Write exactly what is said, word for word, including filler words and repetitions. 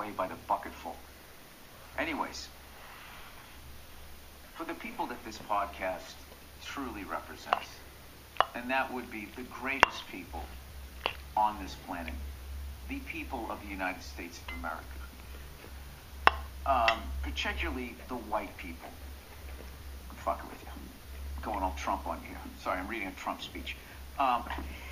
away by the bucketful. Anyways, for the people that this podcast truly represents, and that would be the greatest people on this planet, the people of the United States of America. Um, particularly the white people. I'm fucking with you. I'm going all Trump on you. Sorry, I'm reading a Trump speech. Um,